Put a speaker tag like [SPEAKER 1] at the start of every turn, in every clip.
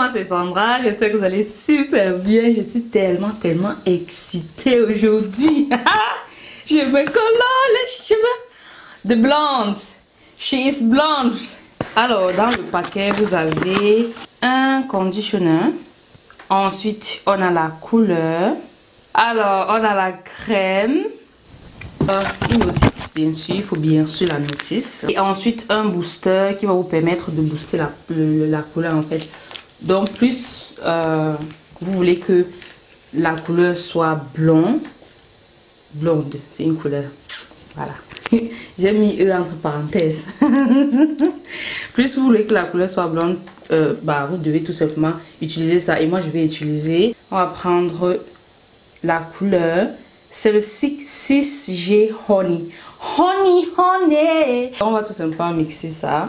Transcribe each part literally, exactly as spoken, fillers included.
[SPEAKER 1] moi c'est Sandra, j'espère que vous allez super bien. Je suis tellement, tellement excitée aujourd'hui. Je me colore les cheveux de blonde. She is blonde. Alors, dans le paquet, vous avez un conditioner. Ensuite, on a la couleur. Alors, on a la crème. Euh, une notice, bien sûr, il faut bien sûr la notice. Et ensuite, un booster qui va vous permettre de booster la, le, la couleur en fait. Donc, plus euh, vous voulez que la couleur soit blonde, blonde, c'est une couleur. Voilà. J'ai mis E entre parenthèses. Plus vous voulez que la couleur soit blonde, euh, bah, vous devez tout simplement utiliser ça. Et moi, je vais utiliser, on va prendre la couleur. C'est le six G Honey. Honey, honey. On va tout simplement mixer ça.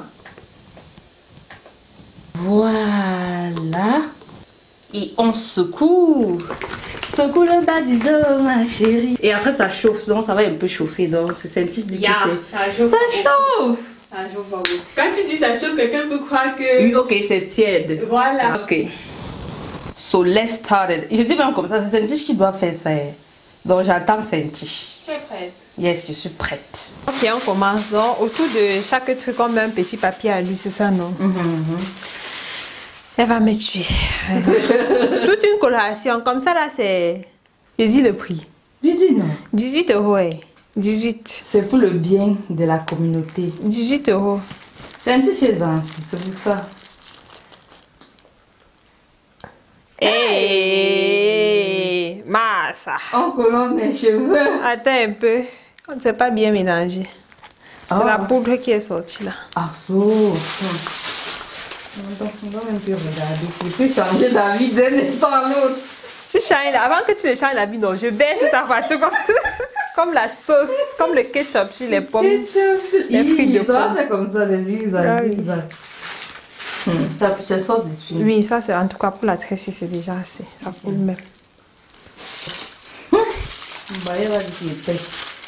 [SPEAKER 1] Voilà. Et on secoue. Secoue le bas du dos, ma chérie. Et après, ça chauffe. Donc, ça va un peu chauffer. Donc, c'est Saint-Is dit que c'est...
[SPEAKER 2] Ça chauffe.
[SPEAKER 1] Ça chauffe.
[SPEAKER 2] Ça chauffe pas beaucoup. Quand tu dis ça chauffe, quelqu'un peut croire que...
[SPEAKER 1] Oui, ok, c'est tiède.
[SPEAKER 2] Voilà.
[SPEAKER 1] Ok. So, let's start it. Je dis même comme ça, c'est Saint-Is qui doit faire ça. Donc, j'attends Saint-Is.
[SPEAKER 2] Tu es prête?
[SPEAKER 1] Yes, je suis prête.
[SPEAKER 2] Ok, on commence. Donc, autour de chaque truc, on met un petit papier à lui, c'est ça, non?
[SPEAKER 1] Mm -hmm.
[SPEAKER 2] Elle va me tuer. Toute une coloration. Comme ça, là, c'est... Je dis le prix.
[SPEAKER 1] Je dis non.
[SPEAKER 2] dix-huit euros, ouais. dix-huit.
[SPEAKER 1] C'est pour le bien de la communauté.
[SPEAKER 2] dix-huit euros.
[SPEAKER 1] C'est un petit chez Ansi, c'est pour ça.
[SPEAKER 2] Hey, Massa.
[SPEAKER 1] On colore mes cheveux.
[SPEAKER 2] Attends un peu. On ne s'est pas bien mélangé. C'est
[SPEAKER 1] oh.
[SPEAKER 2] la poudre qui est sortie là.
[SPEAKER 1] Ah, so. Donc, on va même plus regarder. Tu peux changer d'avis d'un instant à l'autre.
[SPEAKER 2] Tu changes, avant que tu ne changes la vie, non, je baisse ça partout comme, comme la sauce, comme le ketchup sur les pommes.
[SPEAKER 1] Ketchup,
[SPEAKER 2] les fruits de
[SPEAKER 1] ça va
[SPEAKER 2] pommes.
[SPEAKER 1] faire comme ça, les zigzags.
[SPEAKER 2] Ah, oui.
[SPEAKER 1] zigzags. Hmm. Ça, ça sort dessus.
[SPEAKER 2] Oui, ça c'est en tout cas pour la tresser, c'est déjà assez. Ça coule okay. Même.
[SPEAKER 1] Bah, il va dire épais.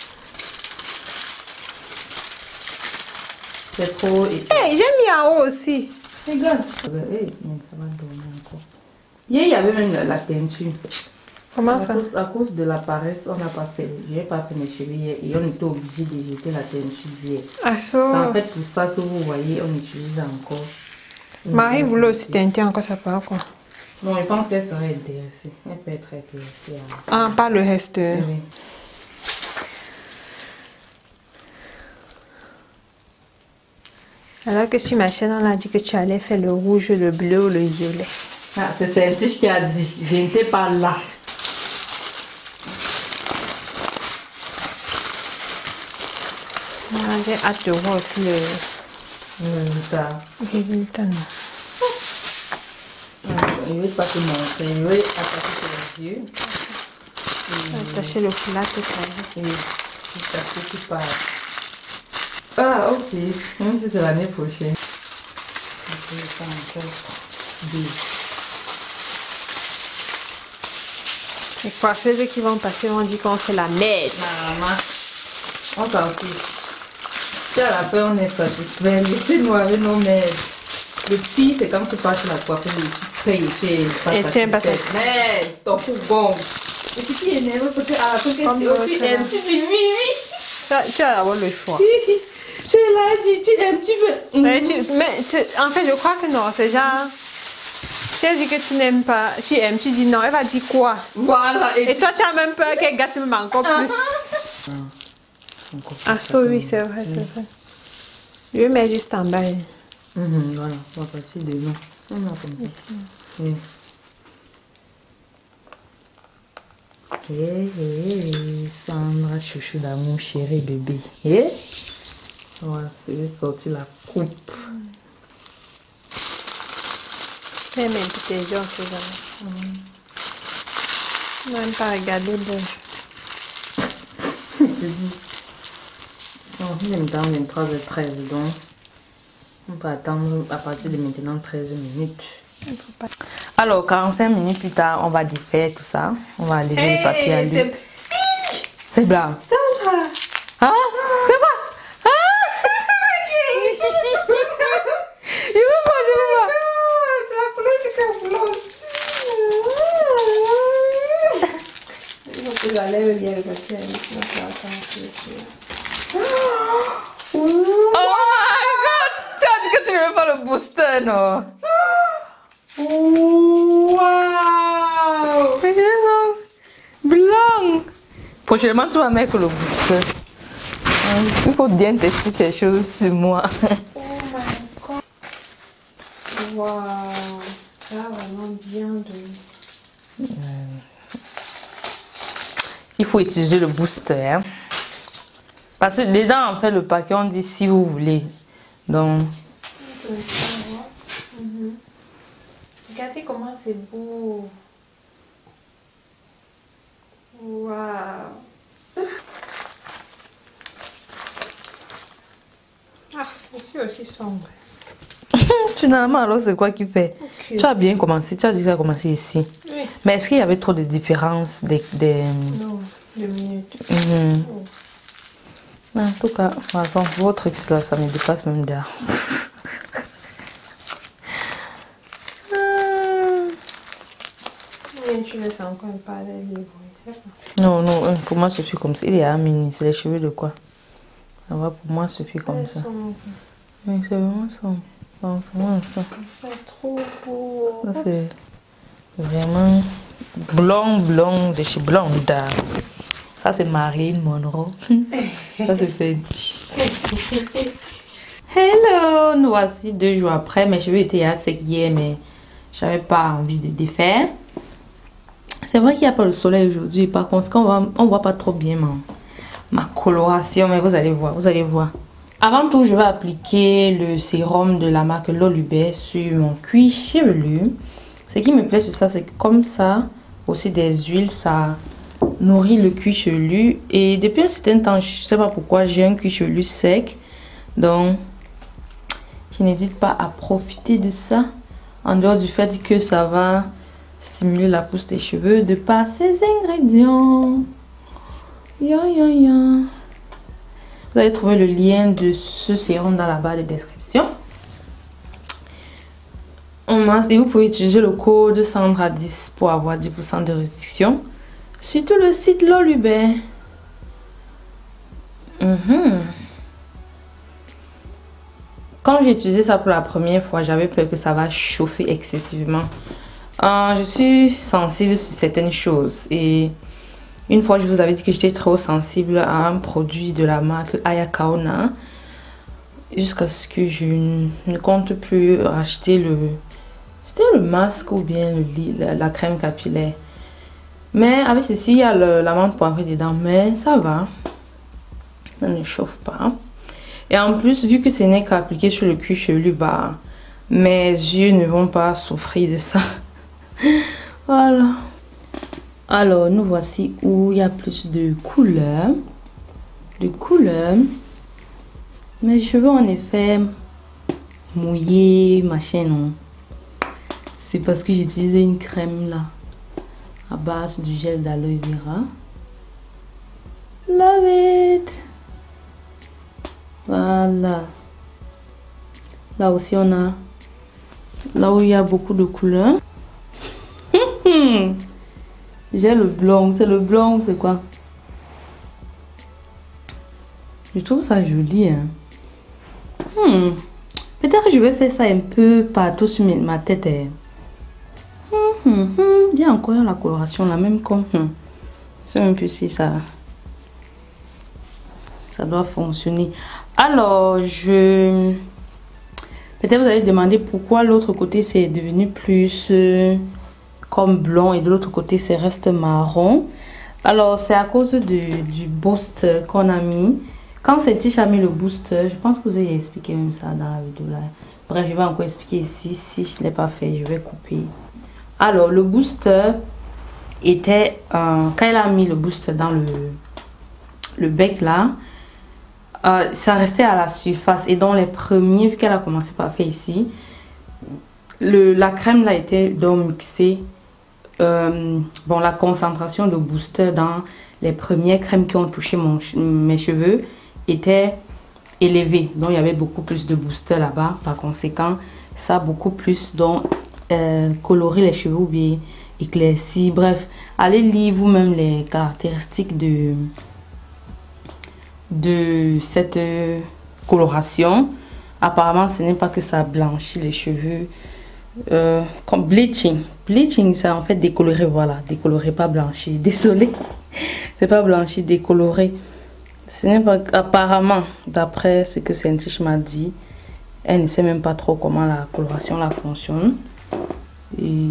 [SPEAKER 1] C'est trop épais.
[SPEAKER 2] Hey, j'ai mis en haut aussi.
[SPEAKER 1] Regarde. Hey, ça va donner encore. Hier, il y avait même la teinture.
[SPEAKER 2] Comment
[SPEAKER 1] à
[SPEAKER 2] ça?
[SPEAKER 1] Cause, à cause de la paresse, on n'a pas fait. Je n'ai pas fait mes cheveux hier et on était obligé de jeter la teinture hier.
[SPEAKER 2] Ah, ça.
[SPEAKER 1] C'est en fait pour ça que vous voyez, on utilise encore.
[SPEAKER 2] Marie voulait aussi teinter encore ça part quoi?
[SPEAKER 1] Non, je pense qu'elle serait intéressée. Elle peut être intéressée. À...
[SPEAKER 2] Ah, pas le reste.
[SPEAKER 1] Oui.
[SPEAKER 2] Alors que sur ma chaîne, on a dit que tu allais faire le rouge, le bleu ou le violet.
[SPEAKER 1] Ah, c'est Saint-Is qui a dit. Je n'étais pas là.
[SPEAKER 2] Ah, j'ai hâte de voir aussi le
[SPEAKER 1] résultat.
[SPEAKER 2] résultat. Non.
[SPEAKER 1] Je ne vais pas te montrer. Je vais attacher sur les yeux.
[SPEAKER 2] Attacher le foulard tout ça.
[SPEAKER 1] Oui, c'est ça qui part. Ah, ok. Même si c'est l'année prochaine. Je vais faire encore deux.
[SPEAKER 2] Les coiffeuses qui vont passer vont dire qu'on fait la merde.
[SPEAKER 1] Maman, on s'en fiche. Si à la fin on est satisfait, laissez-nous avec nos mères. Le pire, c'est quand tu passes la coiffeuse, tu payes et tu es pas satisfait. Merde, ton coup bon. Et puis tu es nerveux parce qu'à la fin, tu aimes, tu dis oui, oui.
[SPEAKER 2] Tu vas avoir le choix.
[SPEAKER 1] Je l'ai dit, tu aimes, tu veux.
[SPEAKER 2] Mais, tu, mais en fait, je crois que non, c'est genre... Si elle dit que tu n'aimes pas, tu aimes, tu dis non, elle va dire quoi?
[SPEAKER 1] Voilà.
[SPEAKER 2] Et, et toi, tu as même peur qu'elle gâte même encore plus. Ah, ah ça, oui, c'est vrai, c'est vrai. Je vais mettre juste en bas.
[SPEAKER 1] Mm-hmm, voilà, on va passer de nous. On a comme ça. Oui. Hé, hé, Sandra, chouchou d'amour, chéri, bébé. Hé? Voilà, je vais sortir la coupe.
[SPEAKER 2] Même un petit gens, c'est ça. On n'a même pas regardé bon.
[SPEAKER 1] Je te dis. On est dans vingt-trois heures treize, donc on peut attendre à partir de maintenant treize minutes. Alors, quarante-cinq minutes plus tard, on va défaire tout ça. On va lever hey, le papier à lui. C'est blanc.
[SPEAKER 2] Sandra!
[SPEAKER 1] Hein? C'est quoi? Hein? Je veux pas, je veux pas.
[SPEAKER 2] C'est la couleur du café. Je dois aller le lien parce que je vais commencer dessus.
[SPEAKER 1] Oh my god! Tu as dit que tu ne veux pas le booster, non?
[SPEAKER 2] Wow!
[SPEAKER 1] Mais ils sont blancs. Prochainement, tu vas mettre le booster. Il faut bien tester ces choses sur moi.
[SPEAKER 2] Oh my god! Wow! Ça a vraiment bien de...
[SPEAKER 1] Il faut utiliser le booster. Hein? Parce que dedans, en fait, le paquet, on dit si vous voulez. Donc...
[SPEAKER 2] Mm-hmm. Regardez comment c'est beau. Wow. Ah, je suis aussi sombre.
[SPEAKER 1] Finalement, alors c'est quoi qui fait? Okay. Tu as bien commencé, tu as dit que tu as commencé ici.
[SPEAKER 2] Oui.
[SPEAKER 1] Mais est-ce qu'il y avait trop de différences des... des...
[SPEAKER 2] Non, deux minutes.
[SPEAKER 1] Mm-hmm. Oh. En tout cas, par exemple, votre truc là, ça me dépasse même d'air.
[SPEAKER 2] Tu ne sens encore pas les livres, c'est ça?
[SPEAKER 1] Non, non, pour moi, ça suffit comme ça. Il est à mini, c'est les cheveux de quoi? Ça va, pour moi, ça suffit comme ça. Mais c'est vraiment ça. Enfin, vraiment ça.
[SPEAKER 2] C'est trop beau.
[SPEAKER 1] Ça, c'est vraiment blanc, blanc, de chez Blonda. Ça, c'est Marilyn Monroe. Ça, c'est Cynthia. Hello! Nous voici deux jours après. Mes cheveux étaient assez hier, mais j'avais pas envie de défaire. C'est vrai qu'il n'y a pas le soleil aujourd'hui. Par contre, on ne voit pas trop bien ma, ma coloration. Mais vous allez voir, vous allez voir. Avant tout, je vais appliquer le sérum de la marque Lolubé sur mon cuir chevelu. Ce qui me plaît sur ça, c'est que comme ça, aussi des huiles, ça nourrit le cuir chevelu. Et depuis un certain temps, je ne sais pas pourquoi, j'ai un cuir chevelu sec. Donc, je n'hésite pas à profiter de ça. En dehors du fait que ça va stimuler la pousse des cheveux de par ces ingrédients. Ya, ya, ya. Vous allez trouver le lien de ce sérum dans la barre de description. Et vous pouvez utiliser le code Sandra dix pour avoir dix pour cent de réduction. Surtout le site Lolubé. Mm-hmm. Quand j'ai utilisé ça pour la première fois, j'avais peur que ça va chauffer excessivement. Euh, je suis sensible sur certaines choses. Et une fois, je vous avais dit que j'étais trop sensible à un produit de la marque Ayakaona. Jusqu'à ce que je ne compte plus acheter le... C'était le masque ou bien le, la, la crème capillaire. Mais avec ceci, il y a le, la menthe poivrée dedans. Mais ça va. Ça ne chauffe pas. Et en plus, vu que ce n'est qu'appliqué sur le cuir chevelu, bah, mes yeux ne vont pas souffrir de ça. Voilà. Alors, nous voici où il y a plus de couleurs. De couleurs. Mes cheveux, en effet, mouillés, machin, non. C'est parce que j'ai utilisé une crème là, à base du gel d'aloe vera. Love it. Voilà. Là aussi, on a... Là où il y a beaucoup de couleurs. J'ai le blanc. C'est le blanc, c'est quoi? Je trouve ça joli. Hein. Hmm. Peut-être que je vais faire ça un peu partout sur ma tête. Hein. Hmm, hmm, hmm. Il y a encore la coloration là, même comme... Hmm. Je sais même plus si ça... Ça doit fonctionner. Alors, je... Peut-être vous allez demander pourquoi l'autre côté c'est devenu plus euh, comme blanc et de l'autre côté c'est reste marron. Alors, c'est à cause de, du boost qu'on a mis. Quand Cynthia a mis le boost, je pense que vous avez expliqué même ça dans la vidéo là. Bref, je vais encore expliquer ici. Si je ne l'ai pas fait, je vais couper. Alors, le boost était... Euh, quand elle a mis le boost dans le, le bec là, Euh, ça restait à la surface et dans les premiers, vu qu'elle a commencé par faire ici, le, la crème là était donc mixée. Euh, bon, la concentration de booster dans les premières crèmes qui ont touché mon, mes cheveux était élevée. Donc il y avait beaucoup plus de booster là-bas. Par conséquent, ça a beaucoup plus donc euh, coloré les cheveux ou bien éclairci. Bref, allez lire vous-même les caractéristiques de, de cette coloration. Apparemment, ce n'est pas que ça blanchit les cheveux. Euh, comme bleaching. Bleaching, ça en fait décolorer, voilà. Décolorer, pas blanchir. Désolé. C'est pas blanchir, décolorer. Ce n'est pas... Apparemment, d'après ce que Sentish m'a dit, elle ne sait même pas trop comment la coloration là fonctionne. Et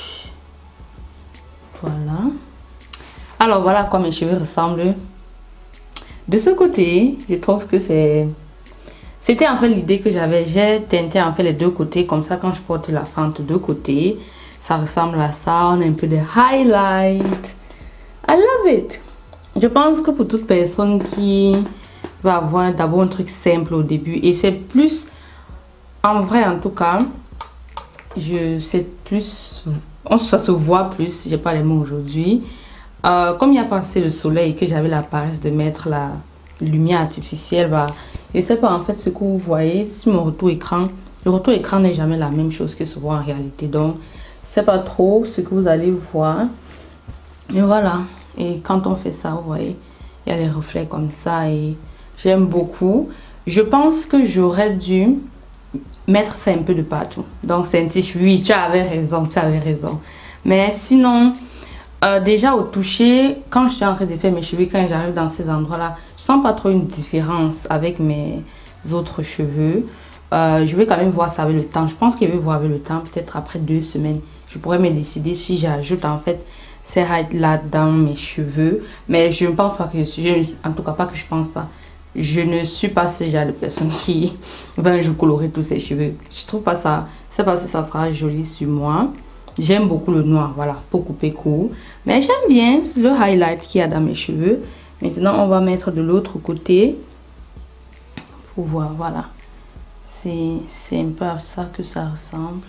[SPEAKER 1] voilà. Alors voilà à quoi mes cheveux ressemblent. De ce côté, je trouve que c'est... C'était en fait l'idée que j'avais. J'ai teinté en fait les deux côtés. Comme ça, quand je porte la fente de côté, ça ressemble à ça. On a un peu de highlight. I love it. Je pense que pour toute personne qui va avoir d'abord un truc simple au début. Et c'est plus... En vrai, en tout cas, je sais plus... Ça se voit plus. J'ai pas les mots aujourd'hui. Euh, comme il n'y a pas assez de soleil et que j'avais la paresse de mettre la lumière artificielle, bah... Je ne sais pas en fait ce que vous voyez sur mon retour écran. Le retour écran n'est jamais la même chose que se voit en réalité. Donc, je ne sais pas trop ce que vous allez voir. Mais voilà. Et quand on fait ça, vous voyez, il y a les reflets comme ça. Et j'aime beaucoup. Je pense que j'aurais dû mettre ça un peu de partout. Donc, c'est un t-shirt. Oui, tu avais raison, tu avais raison. Mais sinon... Euh, déjà au toucher, quand je suis en train de faire mes cheveux, quand j'arrive dans ces endroits-là, je sens pas trop une différence avec mes autres cheveux. Euh, je vais quand même voir ça avec le temps. Je pense que je vais voir avec le temps, peut-être après deux semaines. Je pourrais me décider si j'ajoute en fait ces highlights-là dans mes cheveux. Mais je ne pense pas que je suis, en tout cas pas que je pense pas. Je ne suis pas ce genre de personne qui va un jour colorer tous ses cheveux. Je trouve pas ça, c'est pas si ça sera joli sur moi. J'aime beaucoup le noir, voilà, pour couper court. Mais j'aime bien le highlight qu'il y a dans mes cheveux. Maintenant, on va mettre de l'autre côté. Pour voir, voilà. C'est un peu à ça que ça ressemble.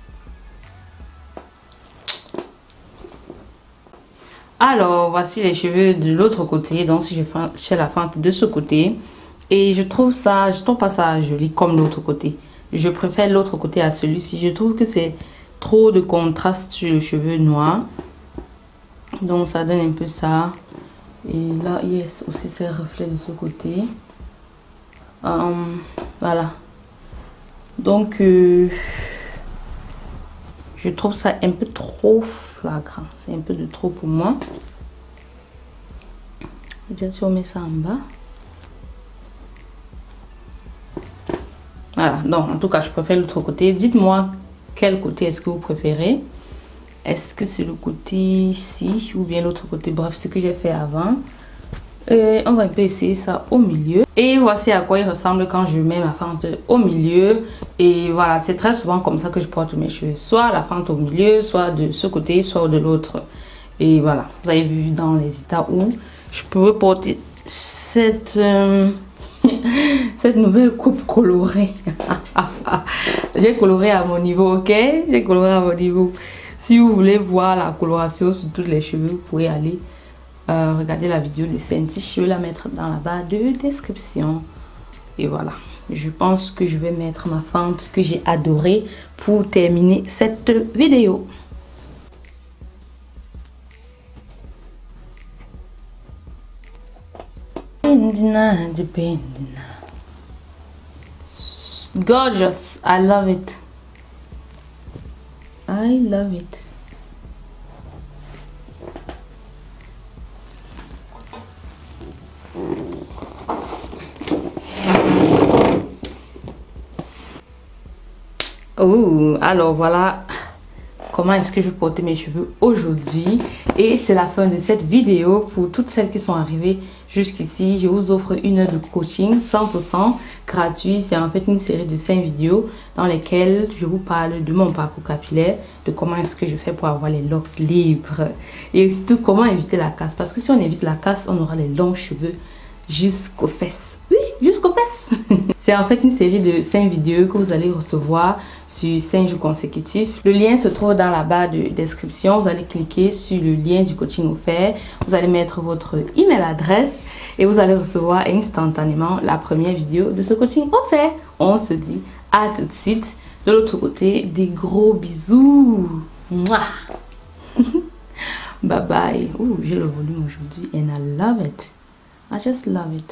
[SPEAKER 1] Alors, voici les cheveux de l'autre côté. Donc, si je fais la fente de ce côté. Et je trouve ça, je trouve pas ça joli comme l'autre côté. Je préfère l'autre côté à celui-ci. Je trouve que c'est... trop de contraste sur le cheveu noir, donc ça donne un peu ça. Et là il y a aussi ces reflets de ce côté. Um, voilà, donc euh, je trouve ça un peu trop flagrant, c'est un peu de trop pour moi. Bien sûr, on met ça en bas. Voilà, donc en tout cas je préfère l'autre côté. Dites-moi quel côté est-ce que vous préférez. Est-ce que c'est le côté ici ou bien l'autre côté? Bref, ce que j'ai fait avant. Et on va un peu essayer ça au milieu. Et voici à quoi il ressemble quand je mets ma fente au milieu. Et voilà, c'est très souvent comme ça que je porte mes cheveux. Soit la fente au milieu, soit de ce côté, soit de l'autre. Et voilà, vous avez vu dans les états où je peux porter cette... Euh, cette nouvelle coupe colorée. J'ai coloré à mon niveau, ok? J'ai coloré à mon niveau. Si vous voulez voir la coloration sur tous les cheveux, vous pouvez aller euh, regarder la vidéo de Sentish. Je vais la mettre dans la barre de description. Et voilà. Je pense que je vais mettre ma fente que j'ai adorée pour terminer cette vidéo. Gorgeous. I love it. I love it. Oh, alors voilà comment est-ce que je vais porter mes cheveux aujourd'hui. Et c'est la fin de cette vidéo. Pour toutes celles qui sont arrivées jusqu'ici, je vous offre une heure de coaching cent pour cent gratuit. C'est en fait une série de cinq vidéos dans lesquelles je vous parle de mon parcours capillaire, de comment est-ce que je fais pour avoir les locks libres et surtout comment éviter la casse. Parce que si on évite la casse, on aura les longs cheveux jusqu'aux fesses. Oui, jusqu'aux fesses. C'est en fait une série de cinq vidéos que vous allez recevoir sur cinq jours consécutifs. Le lien se trouve dans la barre de description. Vous allez cliquer sur le lien du coaching offert. Vous allez mettre votre email adresse et vous allez recevoir instantanément la première vidéo de ce coaching offert. On se dit à tout de suite. De l'autre côté, des gros bisous. Mouah. Bye bye. Ouh, j'ai le volume aujourd'hui and I love it. I just love it.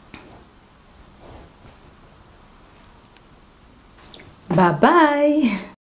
[SPEAKER 1] Bye bye.